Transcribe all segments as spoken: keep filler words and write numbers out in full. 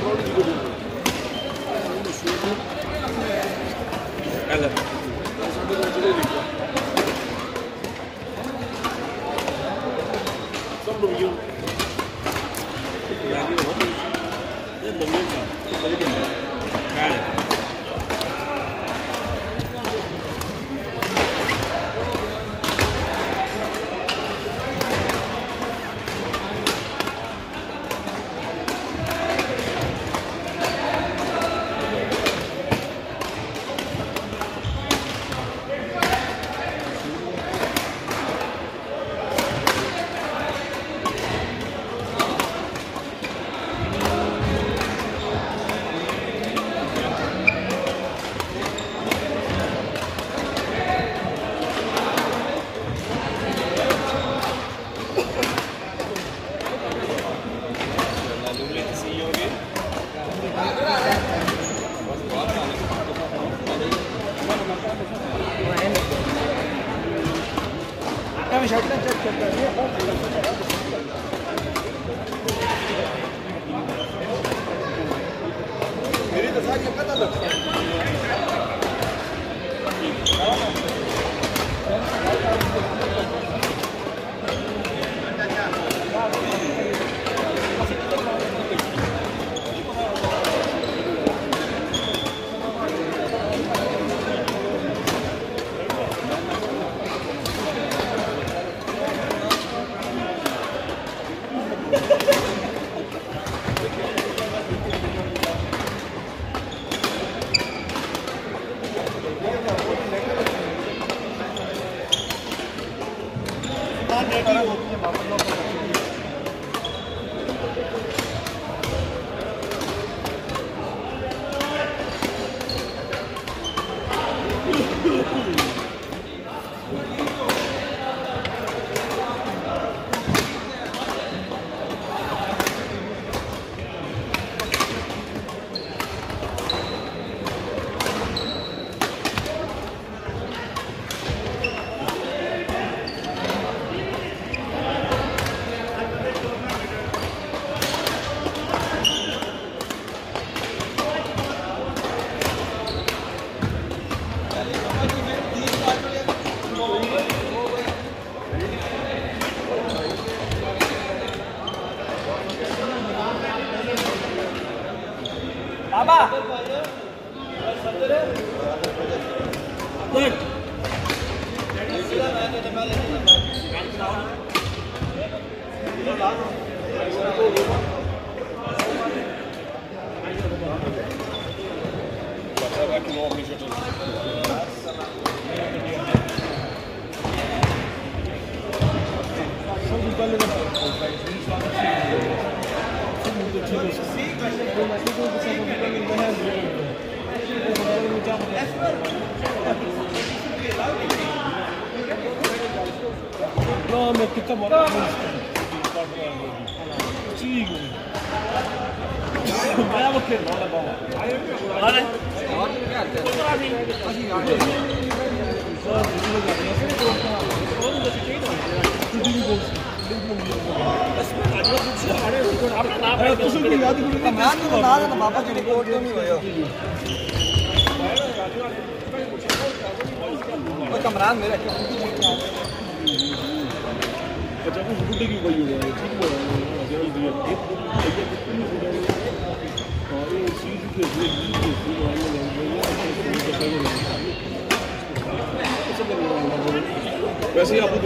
वैसे आप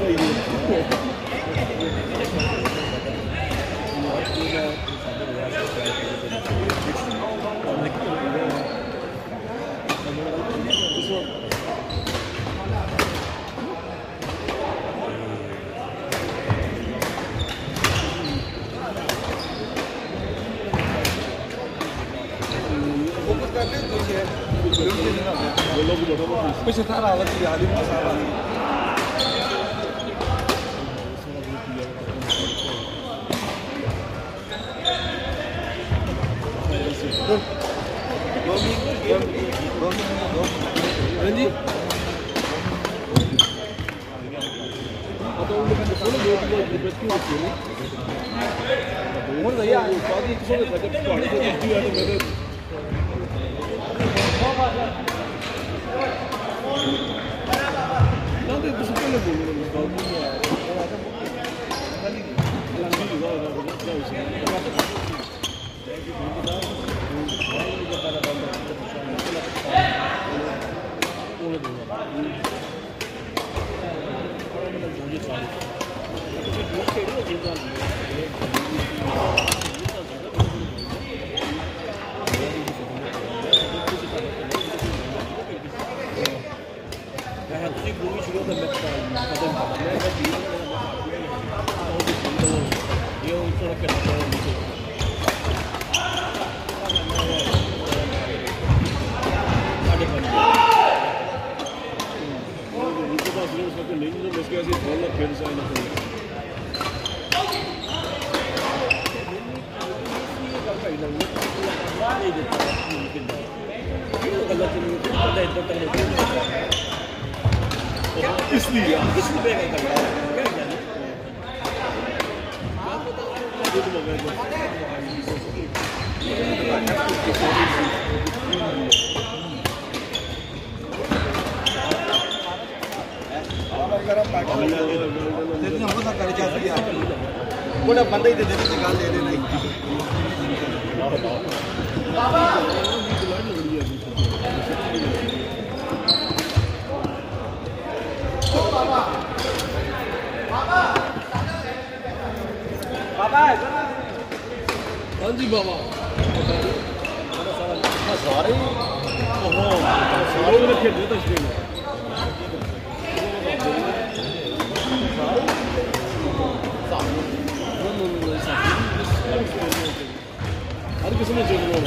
Poi sarà la tua di Rendi? Atau ਹੁਣ ਭਈਆ ਸਾਡੀ ਕਿਸੇ ਦੇ ਬਜਟ ਤੁਹਾਡੀ ਕੋਈ ਦਿੱਤੀ ਹੈ ਤੇ ਮੇਰੇ ਨਾ ਤੇ ਤੁਸੀਂ ਕਿਹਨੇ ਬੋਲੋ ਨਾ ਗੱਲ ਨਹੀਂ ਆ इसलिए इसलिए बड़ा बंदा ही दे देने की गाल दे देना बाबा हाँ जी बाबा सारे सारे खेलते तो इसलिए हर किसी ने जरूर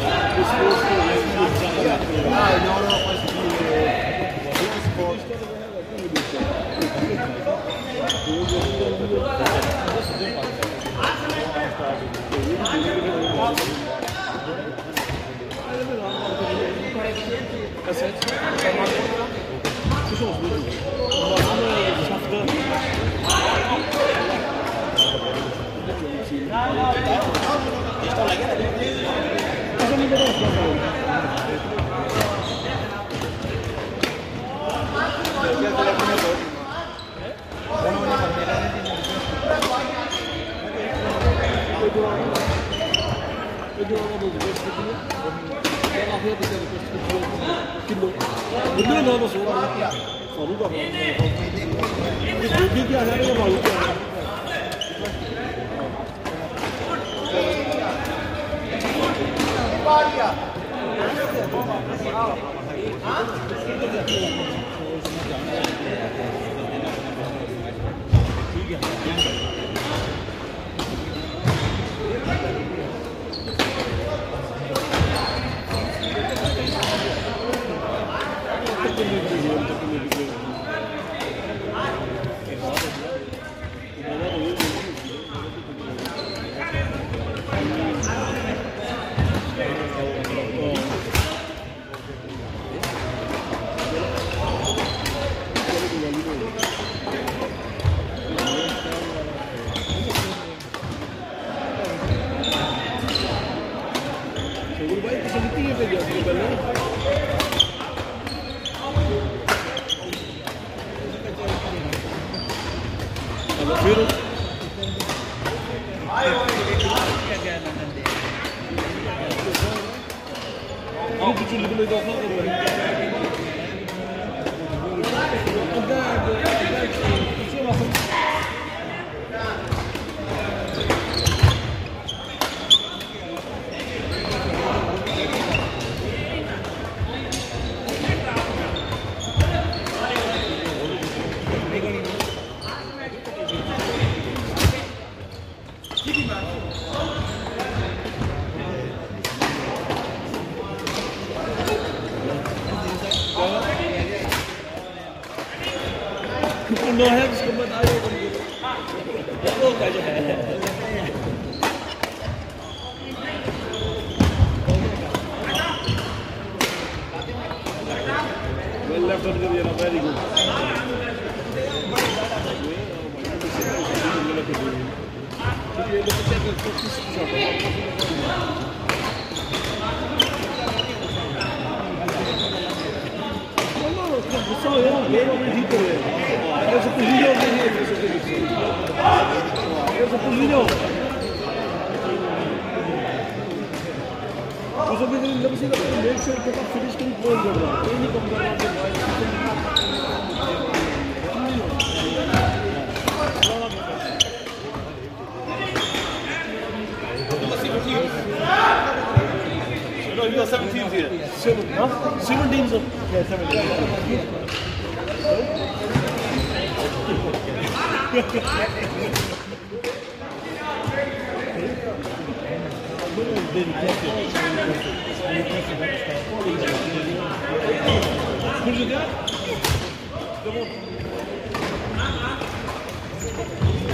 नो है उसको बताइए वो का जो है वेल लेफ्ट कर दिया very good 못 싸워요. 내려오면 뒤쪽에. 그래서 또 유력을 해야 돼서 그래서 또 유력. 구석에서는 너무 생각하면 내일처럼 딱 수리시키는 그런 거구나. 괜히 건강하게 많이 No, you got seven teams here. Seven, huh? Seven teams of... Yeah, seven teams. Who's it got? Come on.